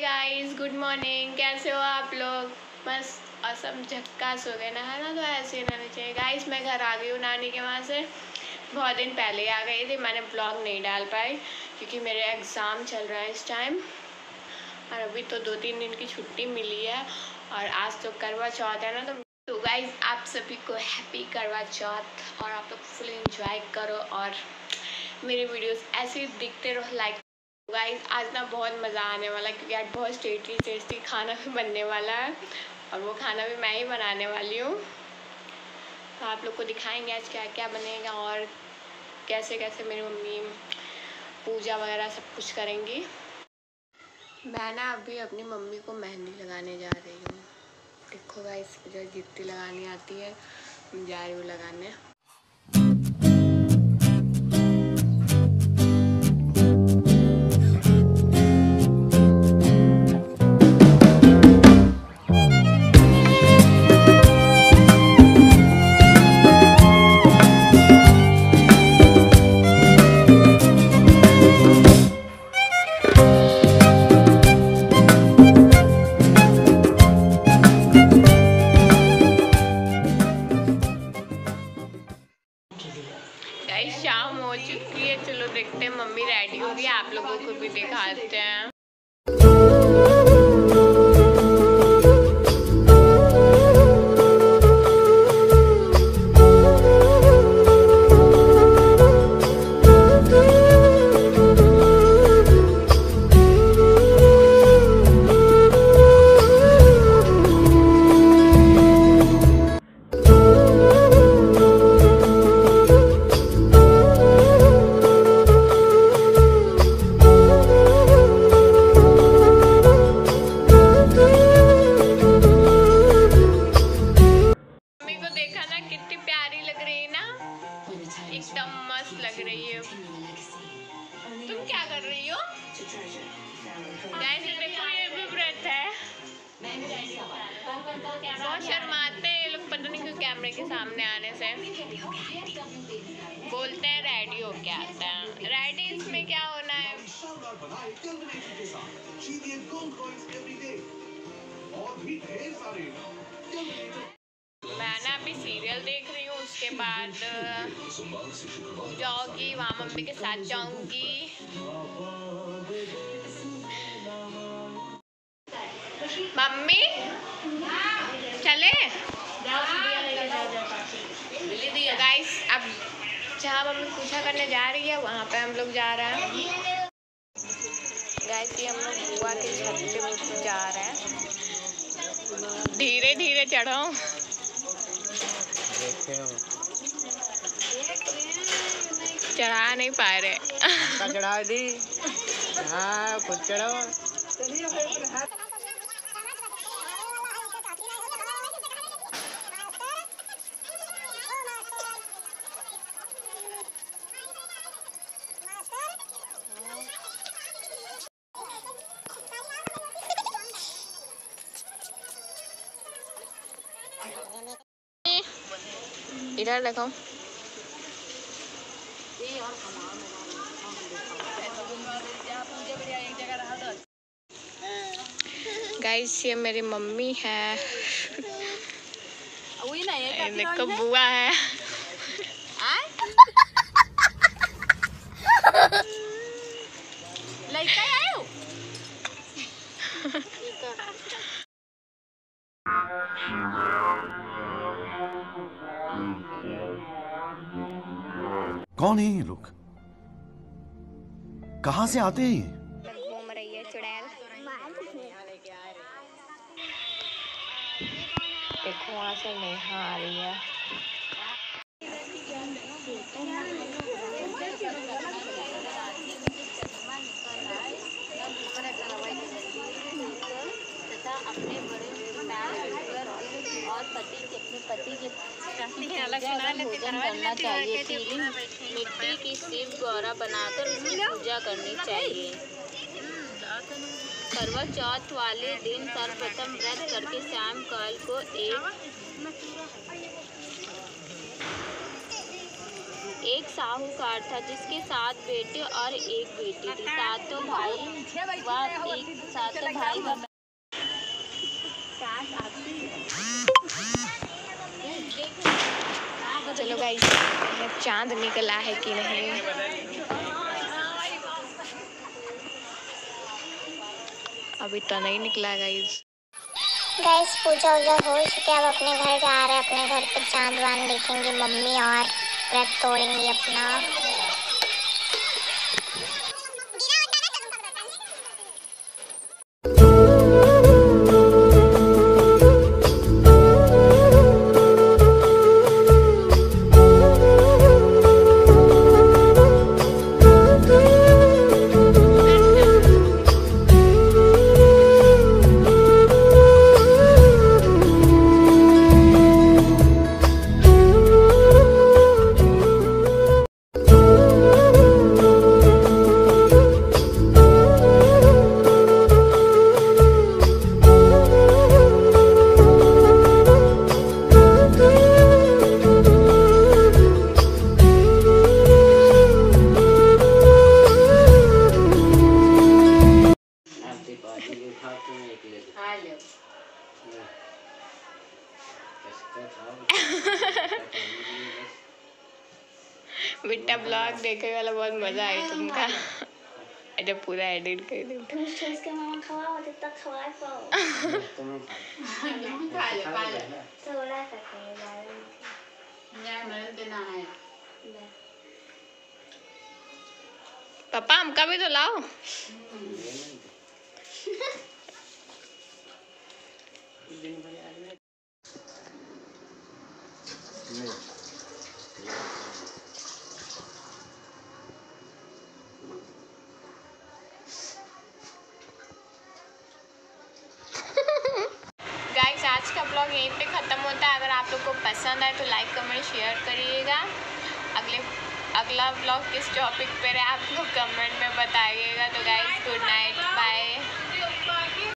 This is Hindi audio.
Guys, good morning. कैसे हो आप लोग? बस असम झक्कास हो गए ना, है ना? तो ऐसे ही रहना चाहिए। गाइस मैं घर आ गई हूँ नानी के वहाँ से। बहुत दिन पहले आ गई थी, मैंने ब्लॉग नहीं डाल पाई क्योंकि मेरे एग्ज़ाम चल रहा है इस टाइम। और अभी तो 2-3 दिन की छुट्टी मिली है और आज तो करवा चौथ है ना। तो गाइस आप सभी को हैप्पी करवा चौथ और आप लोग फुल एंजॉय करो और मेरे वीडियोस ऐसे ही दिखते रहो। लाइक गाइस आज ना बहुत मज़ा आने वाला है क्योंकि आज बहुत टेस्टी खाना भी बनने वाला है और वो खाना भी मैं ही बनाने वाली हूँ। तो आप लोग को दिखाएंगे आज क्या क्या बनेगा और कैसे कैसे मेरी मम्मी पूजा वगैरह सब कुछ करेंगी। मैं ना अभी अपनी मम्मी को मेहंदी लगाने जा रही हूँ। देखो गाइस मुझे जितनी लगानी आती है मैं जा रही हूँ लगाने। शाम हो चुकी है, चलो देखते हैं मम्मी रेडी होगी, आप लोगों को भी दिखाते हैं। एकदम मस्त लग रही है। तुम क्या कर रही हो? देखो ये भी व्रत है। बहुत शर्माते हैं ये लोग, पता नहीं क्यों कैमरे के सामने आने से। बोलते हैं रेडी हो क्या आता है। रेडी इसमें क्या होना है? मैं ना अभी सीरियल देख रही हूँ, उसके बाद जाऊंगी वहाँ मम्मी के साथ जाऊंगी। मम्मी चले गाइस, अब जहाँ मम्मी पूजा करने जा रही है वहाँ पे हम लोग जा रहे हैं। गाइस ये हम लोग बुआ के छत पे जा रहे हैं। धीरे धीरे चढ़ो। चढ़ा नहीं पा रहे। चढ़ा दी। हाँ खुद चढ़ो। इधर देखो। गाइस ये मेरी मम्मी है। देखो बुआ है। कौन है ये लोग? कहाँ से आते हैं? घूम रही है चुड़ैल। देखो वहाँ से नेहा आ रही है। अपने बड़े और पति के भोजन करना चाहिए। पीली मिट्टी की शिव गौरा बनाकर उसकी पूजा करनी चाहिए। करवा चौथ वाले दिन सर्वप्रथम व्रत करके शाम काल को एक एक साहूकार था जिसके 7 बेटे और 1 बेटी थी। सातों भाई व चलो गाइस, चांद निकला है कि नहीं। अभी तो नहीं निकला गाइस। पूजा वूजा हो चुकी है। अब अपने घर जा रहे हैं। अपने घर पे चांद वांद देखेंगे मम्मी और व्रत तोड़ेंगे अपना। बेटा ब्लॉग देखने वाला बहुत मजा आया तुमका। जब पूरा एडिट कर दे पापा, हमका भी तो लाओ। गाइस, आज का ब्लॉग यहीं पे ख़त्म होता है। अगर आप लोग को पसंद आए तो लाइक कमेंट शेयर करिएगा। अगला ब्लॉग किस टॉपिक पर है आप लोग कमेंट में बताइएगा। तो गाइस, गुड नाइट, बाय।